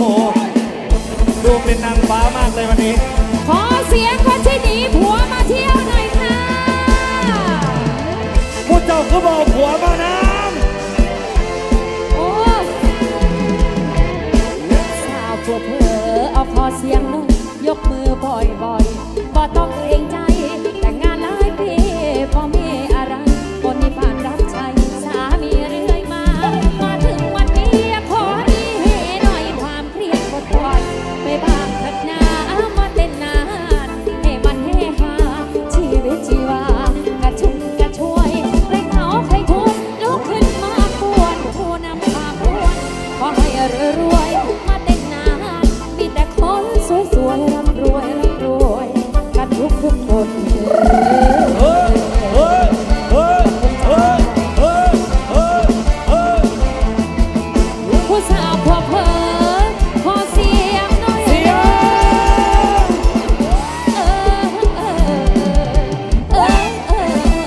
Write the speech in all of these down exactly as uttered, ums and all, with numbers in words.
ดูเป็นนางฟ้ามากเลยวันนี้ขอเสียงคนที่หนีผัวมาเที่ยวหน่อยค่ะพวกเจ้าก็บอกผัวมาน้ำโอ้สาวผัวเผลอเอาขอเสียงหน่อยยกมือบ่อยบ่อยบ่ต้องเกรงใจแต่งงานหลายปีพอมีอะไรคนมีผ่านรับใช้สามีเรื่อยมามาถึงวันนี้ขอดีหน่อยความเครียดกดปล่อยไปบ้างเถิดนามาเต้นนานให้มันเฮฮาชีวิตชีวากระชุ่มกระชวยใครเหงาใครทุกข์ลุกขึ้นมาปวนผู้นำความปวนขอให้รวยมาเต้นนานมีแต่คนสวยๆร่ำรวยร่ำรวยกันทุกทุกคนผู้สาวพอเพอขอเสียงหน่อยเสียงเออเออเออเออ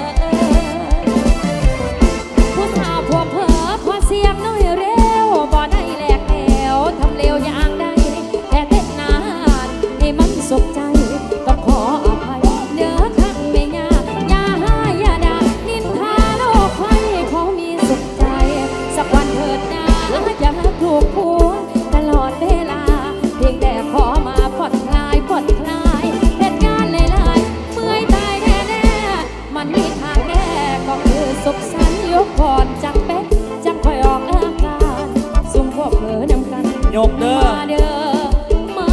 ผู้สาวพอเพอขอเสียงหน่อยเร็วบ่ได้แหลกแถวทำเลวอย่างใดแต่เต้นนานให้มันสุขใจต้องขออภัยเด้อครั้งไม่ยากอย่าห้าอย่าด่านินทาโลกใครขอมีสุขใจสักวันเถิดนะอย่าถูกผัวตลอดเวลาเพียงแต่ขอมาผ่อนคลายผ่อนคลายเหตุการณ์หลายๆเมื่อยตายแน่ๆมันมีทางแก้ก็คือสุขสันต์ยกก่อนจังเป๊กจังคอยออกอาการซุ่มพวกเผลอนำกันยกเด้อมาเด้อมา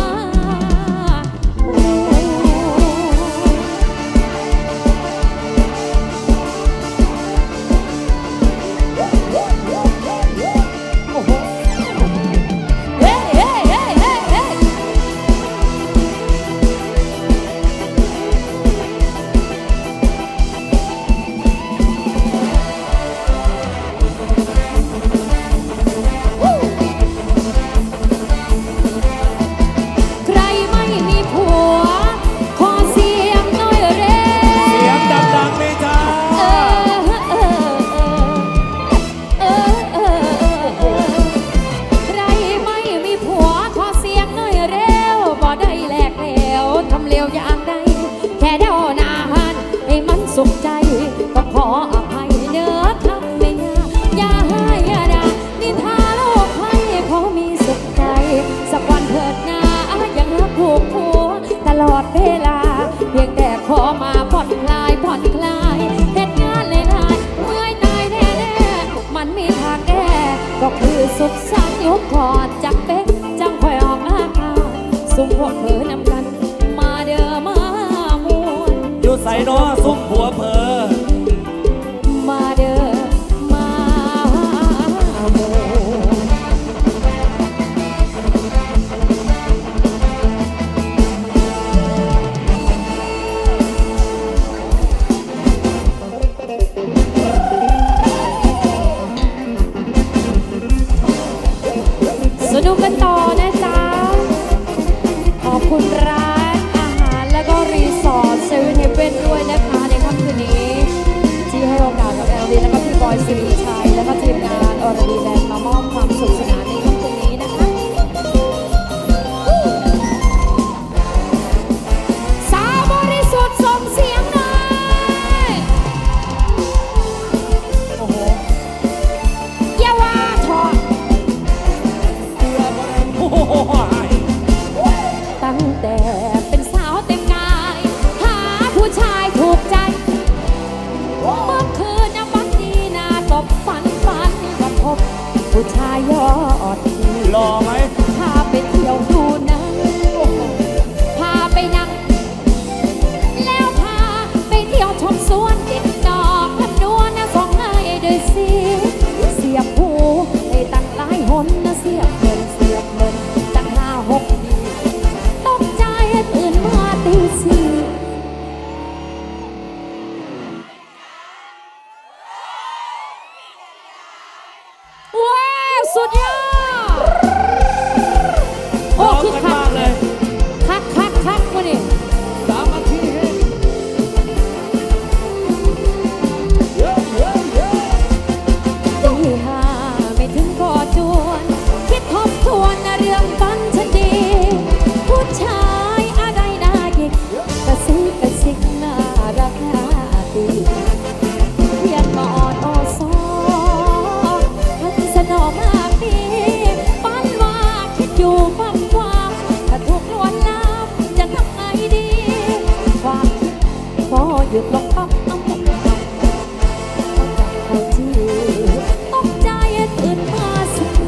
สุขใจก็ขออภัยเนื้อทำไม่ยากอย่าให้อย่าด่านินทาโลกให้ขอมีสุขใจสักวันเถิดนะยังรักผูกผัวตลอดเวลาเพียงแต่ขอมาผ่อนคลายผ่อนคลายเหตุงานเลยนายเมื่อยตายแน่ๆมันมีทางแก้ก็คือสุขสันต์ยกก่อนจักเป๊กจังคอยออกอาการสุ่มพวกเธอนำกันมาเด้อมามวนอยู่ใส่น้อซุ่มผัวเพอมาเด้อมาโมสนุกกันต่อนะจ๊ะขอบคุณร้านอาหารและก็รีสอร์ทเซเว่นเฮเว่นด้วยนะคะในค่ำคืนนี้ที่ให้โอกาสกับแอลวีและก็พี่บอยสิริชัยและก็ทีมงานอรดีแบนด์มามอบความสุขสนานในค่ำคืนนี้นะคะสาวบริสุทธิ์ส่งเสียงหน่อยโอ้โหอย่าว่าถอดตั้งแต่เป็นสาวเต็มกายหาผู้ชายถูกใจเมื่อคืนน่ะฝันดีน่าตบฝันฝันก็พบผู้ชายเรื่องฝันฉันดีผู้ชายอะไรน่าหยิกกระซิกกระซิกน่ารักน่าตีเพียงมาอ่อนโอซอพันสนอมากดีฝันว่าคิดอยู่ฝันว่าถ้าถูกลวนลามจะทำไงดีความคิดพอหยุดลงปั๊บต้องตกใจเขาที่ตกใจตื่นมาสุด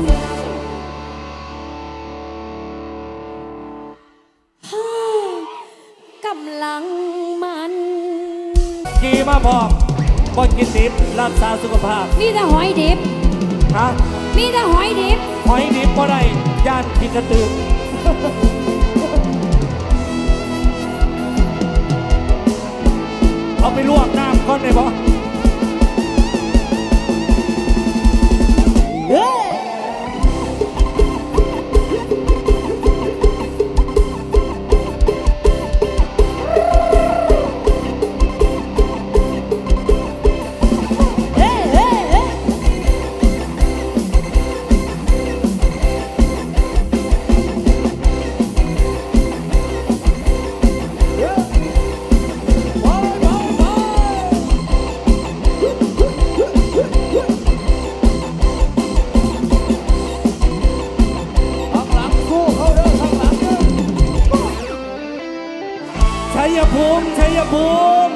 กำลังมันกี่มาบอกบนกินดิบรักษาสุขภาพมีแต่หอยดิบฮะมีแต่หอยดิบหอยดิบบ่ได้ย่านกินกระตือเอาไปลวกน้ำก่อนได้บ่ ชัยภูมิชัยภูมิ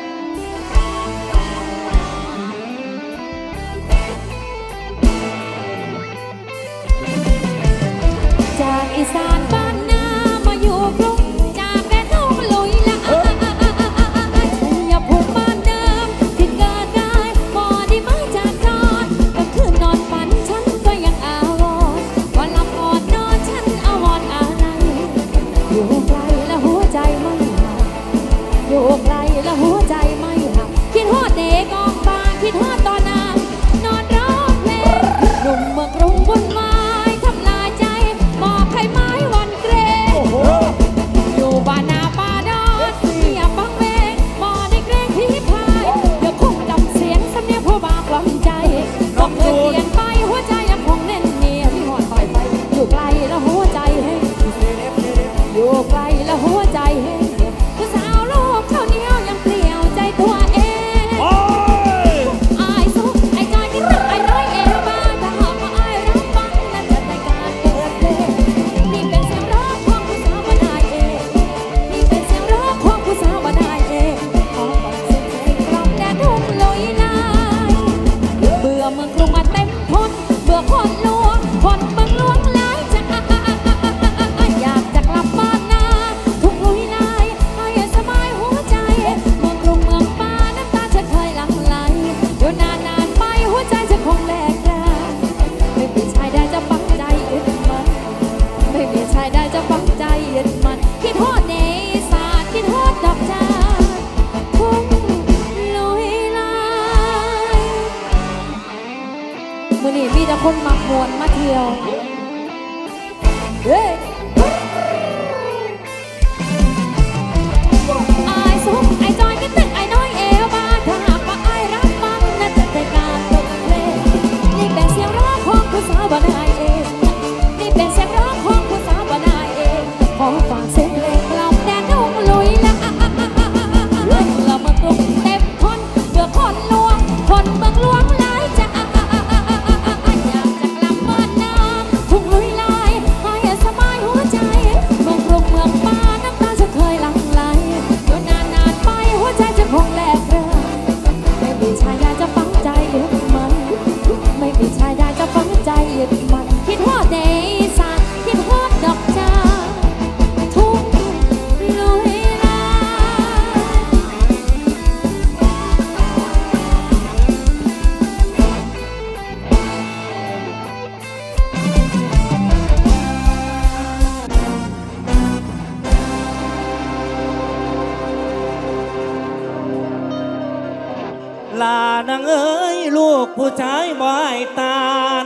จากอีสานบ้านนามาอยู่กรุงจากแม่ทุ่งลุยละอาชัยภูมิบ้านเดิมที่เกิดได้บ่ได้มาจากจอดก็คือนอนฝันฉันก็ยังอาวรณ์พอหลับก่อนนอนฉันอาวรณ์อะไรอยู่ไกลและหัวใจไม่ห่างอยู่ไกลและหัวใจไม่ห่างคิดฮอดเด็กออกบ้านคิดฮอดตอนนางนอนร้องเพลงหนุ่มเมืองกรุงวุ่นวายทำลายใจบอกใครไม้วันเกรงอยู่บ้านนาป่าดอนอย่าฟังเพลงบ่ได้เกรงที่พายเดี๋ยวคงจำเสียงสำเนียงผู้บากหวังใจต้องเปลี่ยนไปหัวใจยังคงแน่นเนียนที่หอดต่อยไปอยู่ไกลแล้วหัวใจเฮ้อยู่ไกลแล้วหัวใจเฮ้ผู้สาวโลกข้าวเหนียวยังเปลี่ยวใจตัวเองโอ้ยไอ้สุกไอ้จอยที่ตึกไอ้น้อยเอวบ้าถ้าหากว่าไอ้รับฟังนั่นจะแต่การเปิดเพลงนี่เป็นเสียงร้องของผู้สาวบ้านนายเองนี่เป็นเสียงร้องของผู้สาวบ้านนายเองขอฟังเสียงเพลงกล่อมแดนทุ่งลุยนายเบื่อเมืองกรุงมาเต็มทนเบื่อคนลวงคนเมืองลวงหลายจะอยากจะกลับบ้านนาทุ่งลุยนายให้สบายหัวใจเมืองกรุงเมืองป่าน้ำตาฉันเคยหลั่งไหลอยู่นานนานไปหัวใจจะคงแหลกรานไม่มีชายใดจะปักใจยึดมันไม่มีชายใดจะปักใจยึดมันคิดฮอดเนสาดคิดฮอดดอกจานทุ่งลุยลายมื้อนี้มีแต่คนมักมวนมาเที่ยวเฮ้ยไอ้สุกไอ้จอยก็ตึกไอ้น้อยเอวบ้าถ้าหากว่าไอ้รับฟังน่าจะได้การตกเพลงนี่เป็นเสียงร้องของผู้สาวบ้านนายเองนี่เป็นเสียงร้องของผู้สาวบ้านนายเองขอฟังเสียงเพลงกล่อมแดนทุ่งลุยละเราเมืองกรุงเต็มคนเบื่อคนลวงคนเมืองลวงหลายจะอยากจะกลับบ้านนาทุ่งลุยลายให้สบายหัวใจเมืองกรุงเมืองป่าน้ำตาจะเคยหลั่งไหลอยู่นานนานไปหัวใจจะคงแหลกรานไม่มีชายใดจะฝังใจยึดมันไม่มีชายใดจะฝังใจยึดมันคิดฮอดเดสานคิดฮอดดอกจานทุ่งลุยลายลานางเอ้ยลูกผู้ชายบ่ให้ตาน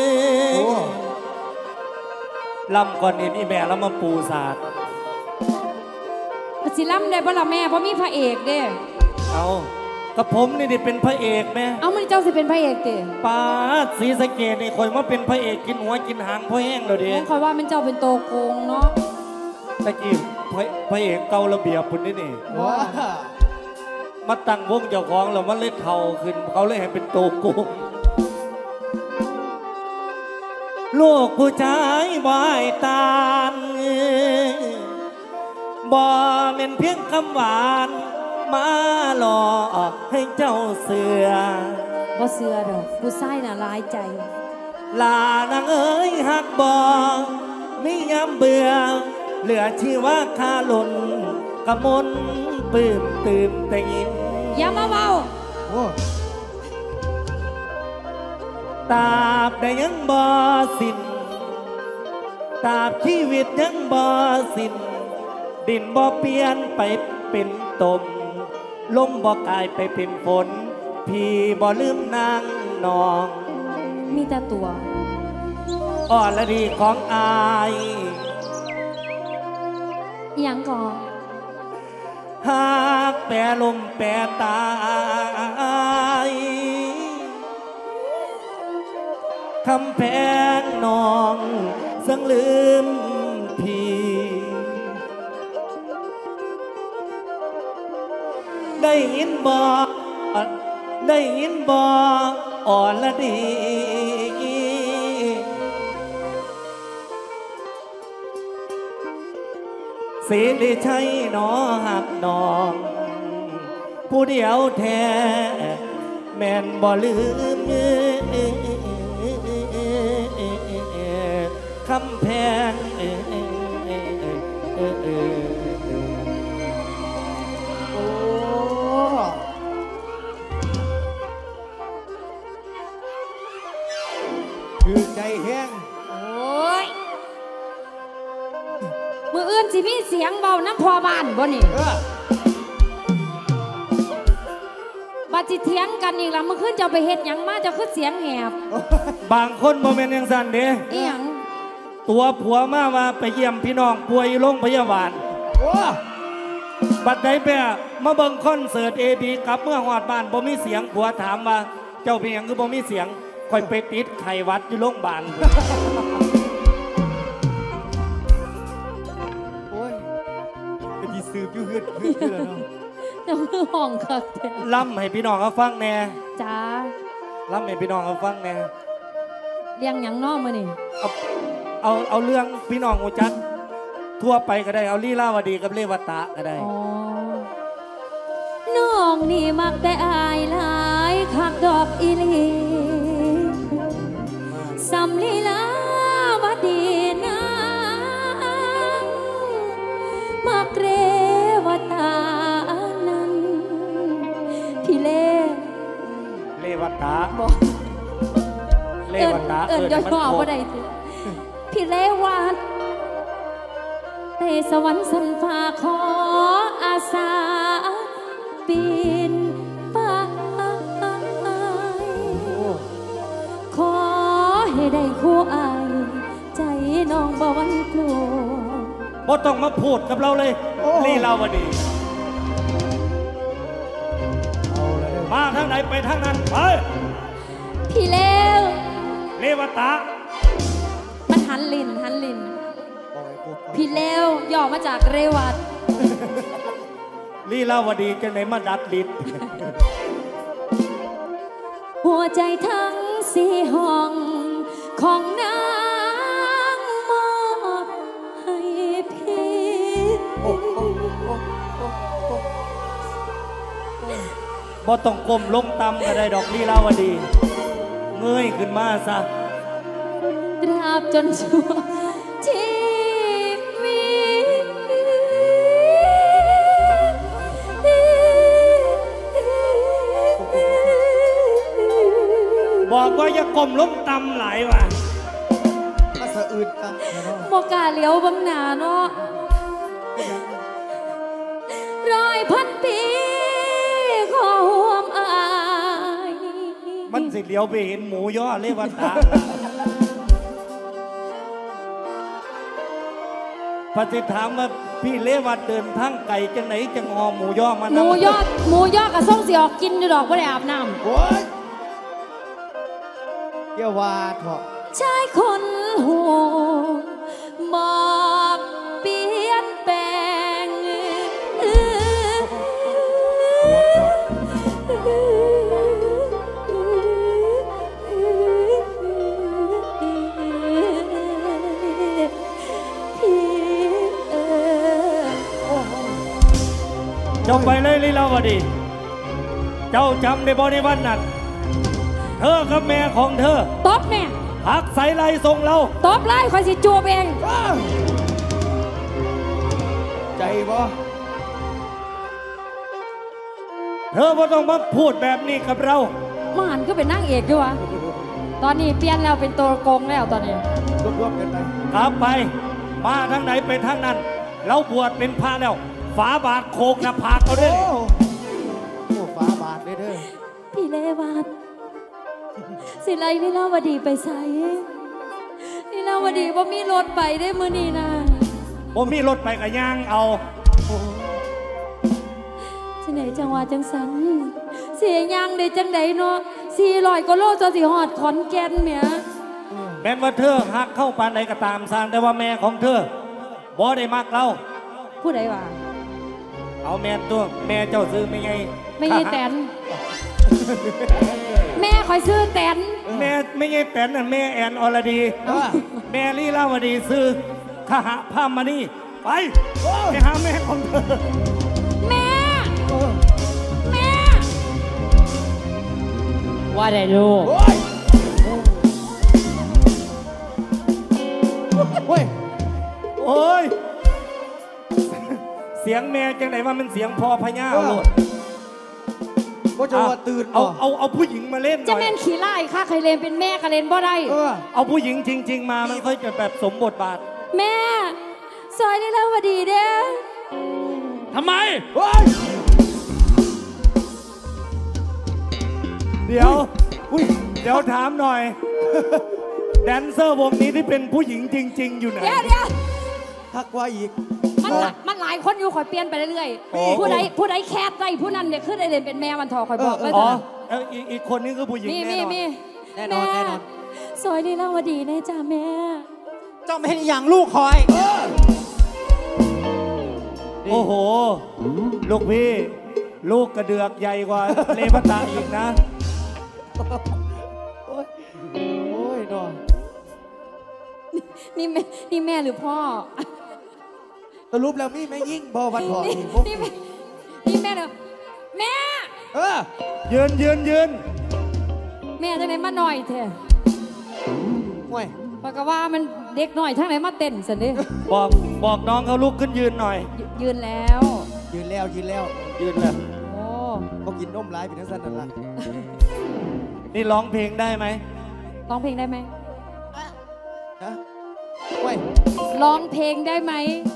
ลำก่อนนี่มีแม่แล้วมาปูศาสตร์สิล้ำได้บ่ล่ะแม่เพราะมีพระเอกเด้เอากับผมนี่ได้เป็นพระเอกไหมเอามันเจ้าสิเป็นพระเอกติปาดศรีสะเกษนี่คอยมาเป็นพระเอกกินหัวกินหางพ่อแห้งแล้วดิผมคอยว่ามันเจ้าเป็นโตโกงเนาะตะกี้พระพระเอกเก่าระเบียบปุ่นนี่นี่ว้ามาตั้งวงเจ้าของแล้วมันเลยเท่าขึ้นเขาเลยให้เป็นโตโกงลูกผู้ชายบ่ายตานบ่เป็นเพียงคำหวานมาหลอกให้เจ้าเสือบ่เสือดอกผู้ชายน่ะร้ายใจลานางเอ้ยหักบ่ไม่ยามเบื่อเหลือชีวาคาหล่นกะมนปื้มตื่มแต่ยินอย่ามาเว้าโอ้ตราบได้ยังบ่สิ้นตราบชีวิตยังบ่สิ้นดินบ่เปลี่ยนไปเป็นตมลมบ่กลายไปเป็นฝนพี่บ่ลืมนางนองมีแต่ตัวอ่อนละดีของอายอิหยังก่อนหากแปรลมแปรตายคำแพงนองสังลืมพี่ได้ยินบอกได้ยินบอกอ่อนละดีสิริชัยหนอหักนองผู้เดียวแท้แม่นบ่ลืมคำแพงโอ้คือใจแห้งโอ้ยมืออื่นสิมีเสียงเบาน้ำพอบ้านบ่นี่เออบัดสิเถียงกันอีกแล้วเมื่อคืนเจ้าไปเฮ็ดหยังมาเจ้าคือเสียงแหบบางคนบ่แม่นยังสั่นเด้อีหยังตัวผัวมาว่าไปเยี่ยมพี่น้องป่วยอยู่โรงพยาบาลโอ้บัดใดแปะมาเบิ่งคอนเสิร์ตเอบีกลับเมื่อหอดบ้านบ่มีเสียงผัวถามว่าเจ้าเป็นหยังคือบ่มีเสียงค่อยไปติดไข้หวัดอยู่โรงพยาบาลโอ้ยไปจีสืบอยู่เฮือดเฮือดเฮือดเนาะเจ้าคือห้องคักแท้ล่ำให้พี่น้องเขาฟังแน่จ้าล่ำให้พี่น้องเขาฟังแน่เลี้ยงหยังน้อมื้อนี่เอาเอาเอาเรื่องพี่น้องหูจักทั่วไปก็ได้เอาลีลาวดีกับเลวตะก็ได้อ๋อน้องนี่มักแต่อายหลายคักดอกอีหลีสำลีลาวดีนางมักเรวตานั้นพี่เล่เลวตะบอกเลวตะเอิญเอิ้เอิญนย่อให้มันๆครว่าบได้ติพี่เลวัดแต่สวรรค์สันฟ้าขออาสาปีนไปขอให้ได้คู่อายใจน้องบ่หวันกลัวบ่ต้องมาพูดกับเราเลยลีลาวดีเอาเลยมาทางไหนไปทางนั้นไปพี่เลวเลวตะมันหันลินหันลินบอกไอ้พวกพี่เลวย่อมาจากเรวัดลีลาวดีจะไหนมาดัดลิ้นหัวใจทั้งสี่ห้องของนางมอบให้พี่โอ้โอ้โอ้โอ้โอ้บ่ต้องก้มลงต่ำก็ได้ดอกลีลาวดี เงยขึ้นมาซะตราบจนชั่วชีวิตบอกว่าอย่าก้มลงต่ำหลายว่ะมาสะอื่นกันเนาะบอกกล้าเหลียวเบังหน้าเนาะร้อยพันปีขอห่วมอายมันสิเหลียวไปเห็นหมูย่อเลวตาพระสิถามว่าพี่เลวัดเดินทางไกลจังไหนจังหอหมูย่อมาหมูยอดหมูยอดกับส่งสิออกกินอยู่ดอกบ่ได้อาบน้โอ้ยเกี่ยววาเถอะำชายคนหูบอกเปลี่ยนแปลงเจ้าไปเลยลีลาวดีเจ้าจำในบริวันนั้นเธอกับแม่ของเธอตบแม่หักใส่ไหลส่งเราตบไล่คอยสิจูบเองใจบ่เธอบ่ต้องมาพูดแบบนี้กับเรามาหันก็เป็นนางเอกอยู่วะตอนนี้เปลี่ยนแล้วเป็นตัวโกงแล้วตอนนี้รวมๆกันไปกลับไปมาทางไหนไปทางนั้น เราบวชเป็นพระแล้วฝาบาทโคกหน้าผากเขาด้วยโอ้โอ้ฟ้าบาดเลยเด้อพี่เลวัตสิไลลีลาวดีไปใส่ลีลาวดีว่ามีรถไปได้มื้อนี้นะผมมีรถไปกับย่างเอาจังไหนจังหวะจังสันเสียยางได้จังไดเนาะสี่ร้อยกว่าโลจะสิฮอดขอนแก่นเมียแม้ว่าเธอหักเข้าปานใดก็ตามสร้างแต่ว่าแม่ของเธอบ่ได้มักเราผู้ใดว่าเอาแม่ตัวแม่เจ้าซื้อไม่ไงไม่ใช่แตนแม่คอยซื้อแตนแม่ไม่ไงแตนน่ะแม่แอนอรดีเออแม่ลีลาวดีซื้อขหะพามานี่ไปไปหาแม่ของเธอแม่เออแม่ ว่าได้ลูกโอ้ยโอ้ยโอ้ยเสียงแม่จังไหนว่ามันเสียงพอพญาโลดว่าจะว่าตื่นเอาบ่เอาเอาผู้หญิงมาเล่นหจะน่อยแม่นขี่ไล่ค่ะใครเลนเป็นแม่กะเลนบ่ได้เออเอาผู้หญิงจริง ๆ มามันค่อยจะแบบสมบทบาทแม่ซอยนี่แล้วพอดีเด้อทำไมโอ้ยเดี๋ยวอุ้ยเดี๋ยวถามหน่อย แดนเซอร์วงนี้ที่เป็นผู้หญิงจริง ๆ อยู่ไหนเดี๋ยวเดี๋ยวทักว่าอีกมันหลายมันหลายคนอยู่คอยเปลี่ยนไปเรื่อยโอ้ๆผู้ใดผู้ใดแคบได้ผู้นั้นเนี่ยขึ้นได้เรียนเป็นแม่มันทอคอยบอกไว้อ๋อจ้ะเอ้าอีกอีกคนนึงคือผู้หญิงมีแน่มีนอนมีแน่นอนแน่นอนซอยนี่แล้วพอดีแน่จ้าแม่เจ้าไม่เห็นอย่างลูกคอยโอ้โห ลูกพี่ ลูกกระเดือกใหญ่กว่า เลปตาอีกนะโอ้ยโอ้ยนอนนี่แม่นี่แม่หรือพ่อสรุปแล้วมีไม่ยิ่งบ่วันพอนี่นี่พวกนี่แม่นี่แม่เหรอแม่เออยืนยืนยืนแม่จังไหนมาหน่อยเถอะห่วยปากว่ามันเด็กหน่อยทั้งไหนมาเต้นสันดิบอกบอกน้องเขาลุกขึ้นยืนหน่อยยยืนแล้วยืนแล้วยืนแล้วยืนเลยโอ้เขากินนมร้ายเป็นทั้งสั้นนั่นละนี่ร้องเพลงได้ไหมร้องเพลงได้ไหมฮะห่วยร้องเพลงได้ไหม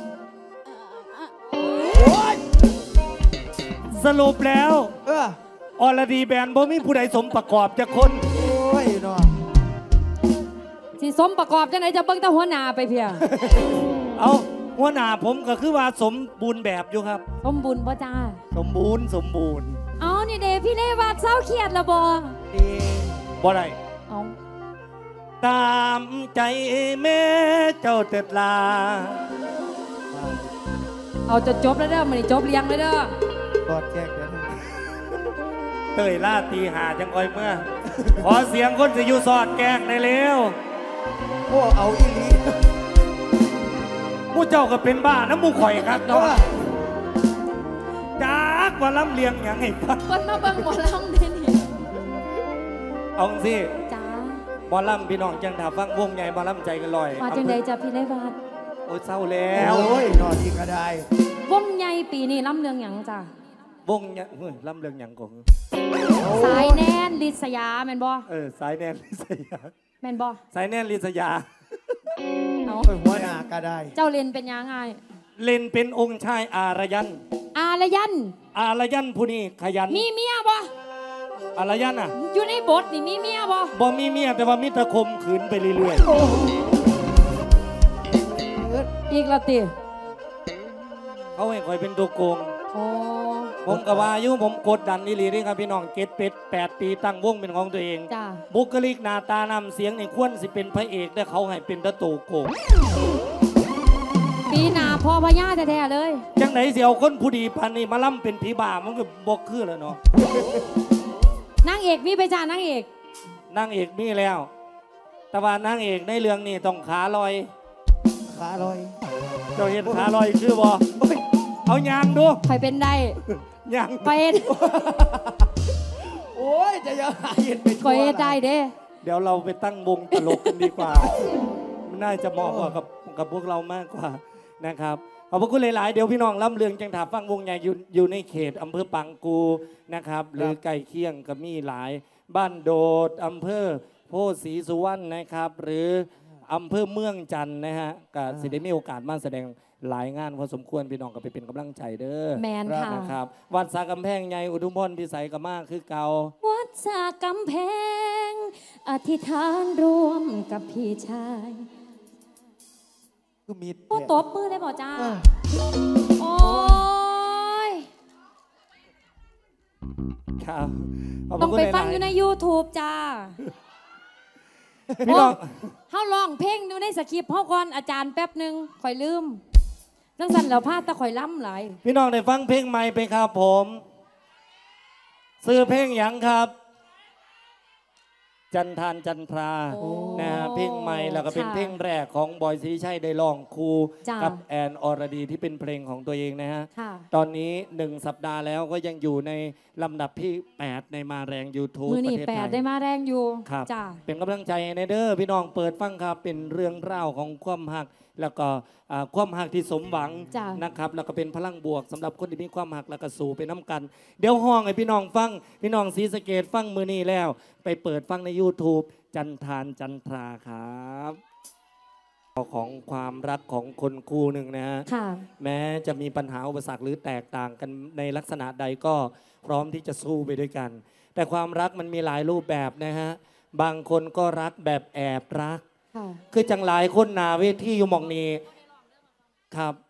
โอ้ยสรุปแล้วเอออรดีแบนบ่มีผู้ใดสมประกอบจะคนโอ้ยนอนสิสมประกอบจังไหนจะเบิ่งแตาหัวหน้าไปเพียเอาหัวหน้าผมก็คือว่าสมบูรณ์แบบอยู่ครับสมบุญพ่อจ้าสมบูรณ์สมบูรณ์เอานี่เดพี่เลวาดเศร้าเครียดละบอดีบ่ได้เอาตามใจแม่เจ้าเต็ดลาเอาจะจบแล้วเด้อมันนี่จบเลี้ยงเลยเด้อกอดแจกกันเตยล่าตีหาจังอ้อยเมื่อ ขอเสียงคนสิอยู่สอดแกงได้เร็วโอ้เอาอีหลีผู้เจ้าก็เป็นบ้าน้ำมูข่อยครับเอเนาะอจากว่าล้ำเลียงอย่างให้ฟังคนมาเบิ่งหมอลำเด้นี่เอาสิจ้าบอลล่ำพี่น้องจังถาฟังวงใหญ่บอลล่ำใจกันลอยมาจังใดจ้ะพี่เลวาดโอ้ยเศร้าแล้วโอ้ยนอนอีกก็ได้วงใหญ่ปีนี้ลำเรืองหยังจ้ะวงเนี่ยเฮ้ยล่ำเลียงหยังก่อนสายแน่นลิศยาแม่นบ่เออสายแนนลิศยาแม่นบ่สายแนนลิศยาเอาโอ้ยหัวหน้าก็ได้เจ้าเล่นเป็นยังไงเล่นเป็นองค์ชายอารยันอารยันอารยันผู้นี้ขยันมีเมียบ่อารยันอ่ะอยู่ในบทนี่มีเมียบ่บ่มีเมียแต่ว่ามิตรคมขืนไปเรื่อยเอออีกและติๆเขาให้คอยเป็นตัวโกงโอ้ผมกับว่าอยู่ผมกดดันนี่ลีนี่ครับพี่น้องเจ็ดเป็ดแปดปีตั้งวงเป็นของตัวเองจ้าบุคลิกหน้าตานำเสียงในควรสิเป็นพระเอกแต่เขาให้เป็นตะโตโกงปีหน้าพ่อพญาแท้ๆเลยจังไหนเสียวคนผู้ดีพันนี่มาล่ำเป็นผีบ้ามันก็บอกคือแล้วเนาะนางเอกมีไปจ้านางเอกนางเอกมีแล้ว แต่ว่านางเอกในเรื่องนี้ต้องขาลอยขาลอยเจ้าเห็นขาลอยคือบ่เอายางดูคอยเป็นได้ยางคอยเฮ็ดโอ้ยจะยังหาเห็นไปคอยเฮ็ดได้เด้เดี๋ยวเราไปตั้งวงตลกกันดีกว่า มันน่าจะเหมาะกว่ากับกับพวกเรามากกว่านะครับขอบพระคุณหลาย ๆ เดี๋ยวพี่น้องล่ำเรืองจังถามฟังวงใหญ่อยู่อยู่ในเขตอำเภอปังกูนะครับ หรือไก่เคียงก็มีหลายบ้านโดดอำเภอโพธิ์ศรีสุวรรณนะครับ หรืออำเภอเมืองจันทน์นะฮะก็สิได้มีโอกาสมาแสดงหลายงานพอสมควรพี่น้องก็ไปเป็นกำลังใจเด้อแมนค่ะนะครับวัดสากำแพงใหญ่อุทุมพรพิสัยก็มากคือเก่าวัดสากำแพง อธิษฐานร่วมกับพี่ชายคือมีดโอ้ตบมือเลยบ่จ้าอ่ะโอ้ยครับขบพต้ระองคุณไปหลาฟังอยู่ใน YouTube จ้าพี่น้องเฮาร้องเพลงอยู่ในสคริปต์เฮาก่อนอาจารย์แป๊บหนึงข่อยลืมจังสั่นแล้วพาดแตะข่อยล้ำหลายพี่น้องได้ฟังเพลงใหม่ไปครับผมซื้อเพลงหยังครับ จันทานจันทราโอ้นะฮะเพลงใหม่แล้วก็เป็นค่ะเพลงแรกของบอยศรีชัยได้ร้องครูจ้ะกับแอนอรดีที่เป็นเพลงของตัวเองนะฮะค่ะตอนนี้หนึ่งสัปดาห์แล้วก็ยังอยู่ในลำดับที่แปดในมาแรง YouTube มือปนี่ระเทศแปไทดยได้มาแรงอยู่ครับจ้าเป็นกำลังใจในเด้อพี่น้องเปิดฟังครับเป็นเรื่องเล่าวของความหัก แล้วก็อ่าความหักที่สมหวังจ้ะนะครับแล้วก็เป็นพลังบวกสำหรับคนที่มีความหักแล้วก็สู่ไปน้ำกัน เดี๋ยวห้องให้พี่น้องฟังพี่น้องศรีสะเกดฟังมือนี้แล้ว ไปเปิดฟังใน YouTube จันทานจันทราครับของความรักของคนคู่หนึ่งนะฮะค่ะแม้จะมีปัญหาอุปสรรคหรือแตกต่างกันในลักษณะใดก็พร้อมที่จะสู้ไปด้วยกัน แต่ความรักมันมีหลายรูปแบบนะฮะบางคนก็รักแบบแอบรักค่ะคือจังหลายคนหนาเวทีอยู่หมองนี้ครับ